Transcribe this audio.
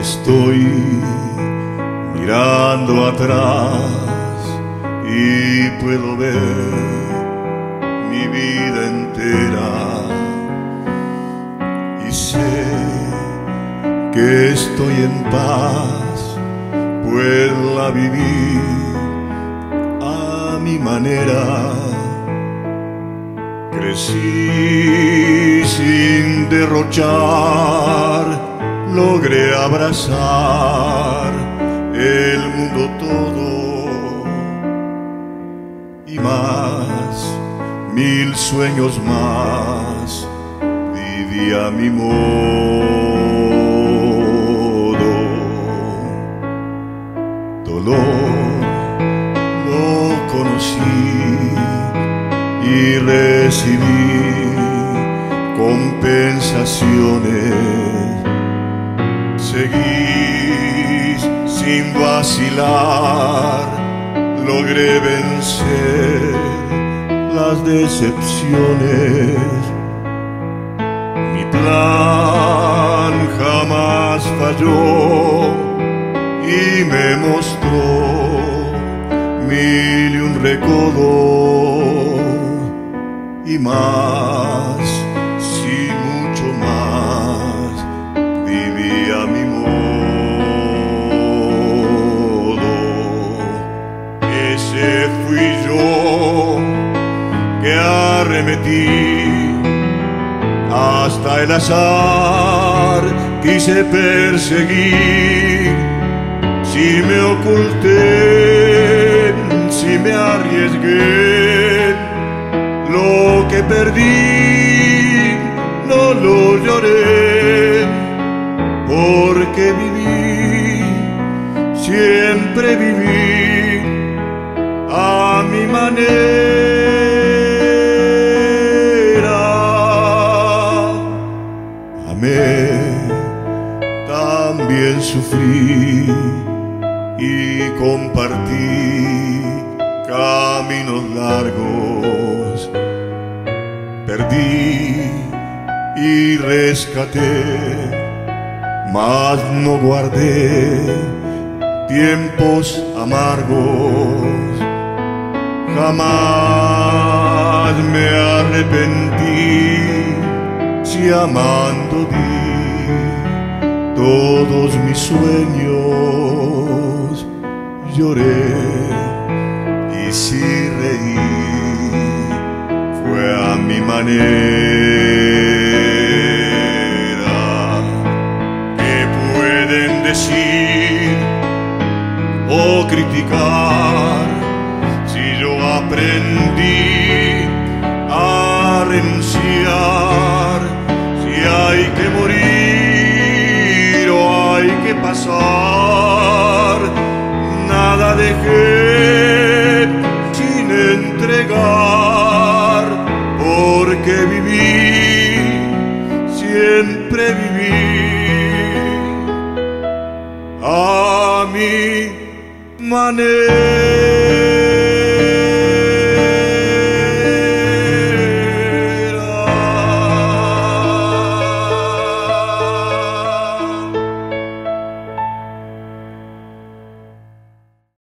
Estoy mirando atrás y puedo ver mi vida entera y sé que estoy en paz, puedo vivir a mi manera. Crecí sin derrochar, logré abrazar el mundo todo y más, 1000 sueños más, viví a mi modo. Dolor lo conocí y recibí compensaciones. Seguí sin vacilar, logré vencer las decepciones. Mi plan jamás falló y me mostró 1001 recodos y más, sí, mucho más, viví a mi modo. Ese fui yo que arremetí, hasta el azar quise perseguir. Si me oculté, si me arriesgué, lo que perdí no lo lloré, porque viví, siempre viví a mi manera. Amé, también sufrí y compartí caminos largos. Perdí y rescaté, mas no guardé tiempos amargos. Jamás me arrepentí, si amando di todos mis sueños. Lloré y si reí, fue a mi manera. ¿Qué pueden decir o criticar si yo aprendí a renunciar? Si hay que morir o hay que pasar, nada dejé sin entregar, porque viví, siempre viví a mi manera.